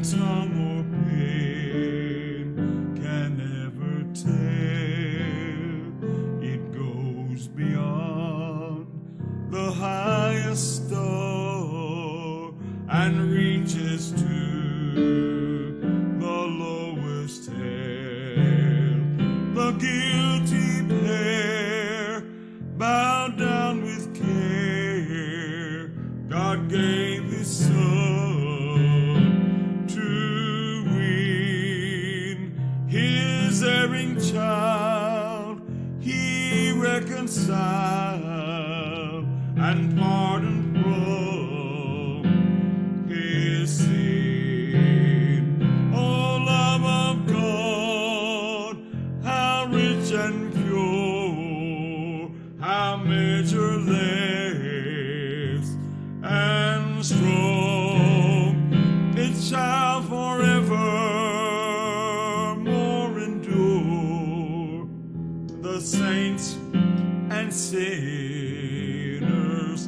and tongue or pen can ever tell. It goes beyond the highest star and reaches to the lowest hell. The guilty pair bowed down with care. God gave His Son to win His erring child. He reconciled and pardoned from his sin. Oh, love of God, how rich and pure, how measureless and strong, it shall forevermore endure. The saints and sinners'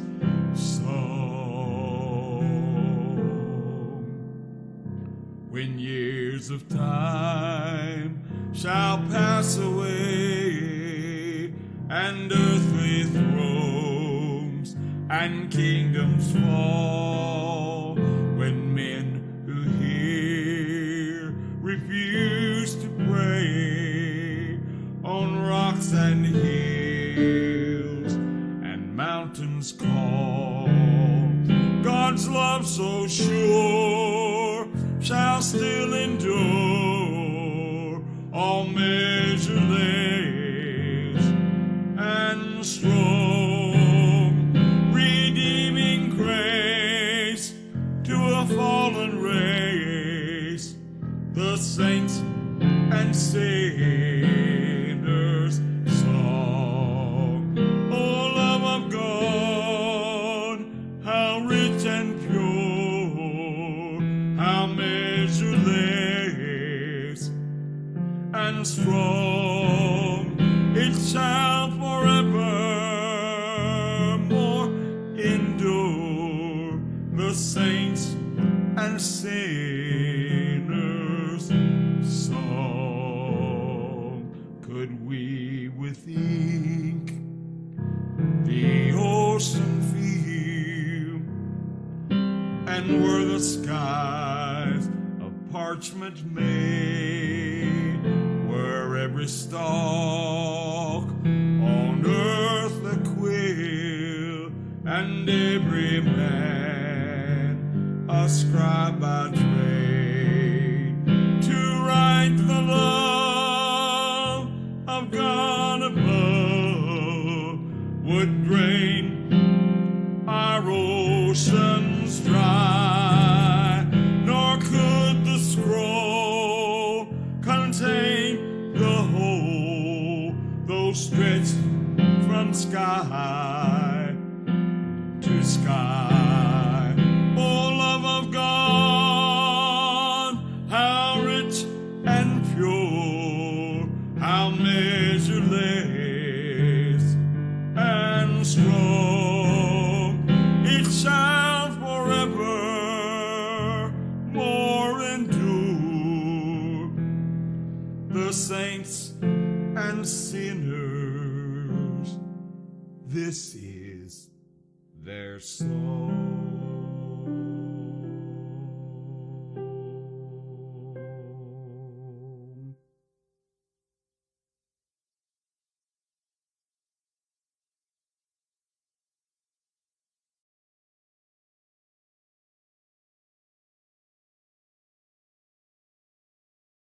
song. When years of time shall pass away, and earthly thrones and kingdoms fall, when men who hear refuse to pray on rocks and hills and mountains call, God's love so sure shall still endure, all measureless and strong, redeeming grace to a fallen race, the saints and sinners' song. Oh, love of God, how rich and pure, how measureless and strong, it shall forevermore endure. The saints and sinners' song. Could we with ink the ocean fill, and were the skies of parchment made, were every stalk on earth a quill, and every man a scribe by trade, to write the love of God above, would drain our oceans dry, nor could the scroll contain the whole, though stretched from sky to sky. Oh, love of God, how rich and pure, how measureless and strong, it shall forevermore endure. The saints and sinners, this is their song.